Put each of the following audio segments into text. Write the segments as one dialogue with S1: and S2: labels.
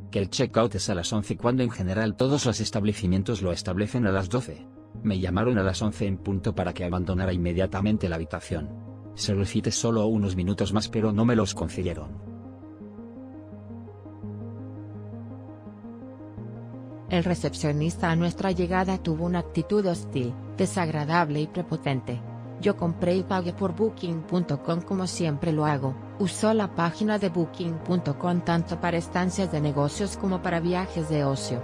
S1: que el checkout es a las 11 cuando en general todos los establecimientos lo establecen a las 12. Me llamaron a las 11 en punto para que abandonara inmediatamente la habitación. Solicité solo unos minutos más pero no me los concedieron.
S2: El recepcionista a nuestra llegada tuvo una actitud hostil, desagradable y prepotente. Yo compré y pagué por Booking.com como siempre lo hago. Usó la página de Booking.com tanto para estancias de negocios como para viajes de ocio.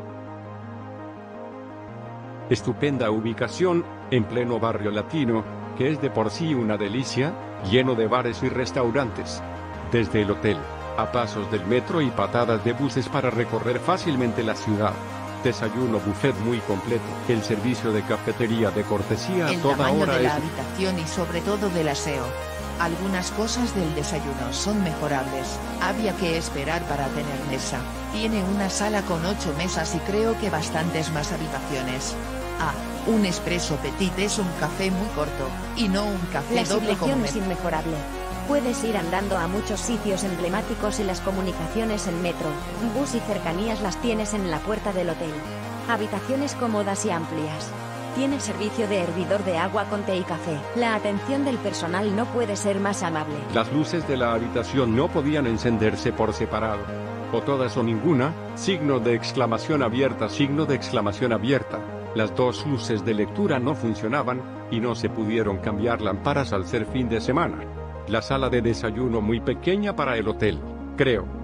S3: Estupenda ubicación, en pleno barrio latino, que es de por sí una delicia, lleno de bares y restaurantes. Desde el hotel, a pasos del metro y patadas de buses para recorrer fácilmente la ciudad. Desayuno buffet muy completo, el servicio de cafetería de cortesía a toda
S4: tamaño
S3: hora
S4: de la
S3: es...
S4: habitación y sobre todo del aseo. Algunas cosas del desayuno son mejorables, había que esperar para tener mesa. Tiene una sala con 8 mesas y creo que bastantes más habitaciones. Ah, un espresso petit es un café muy corto, y no un café
S5: La
S4: doble como
S5: selección
S4: me...
S5: es inmejorable. Puedes ir andando a muchos sitios emblemáticos y las comunicaciones en metro, bus y cercanías las tienes en la puerta del hotel. Habitaciones cómodas y amplias. Tiene servicio de hervidor de agua con té y café. La atención del personal no puede ser más amable.
S3: Las luces de la habitación no podían encenderse por separado. O todas o ninguna, signo de exclamación abierta, signo de exclamación abierta. Las dos luces de lectura no funcionaban, y no se pudieron cambiar lámparas al ser fin de semana. La sala de desayuno muy pequeña para el hotel, creo.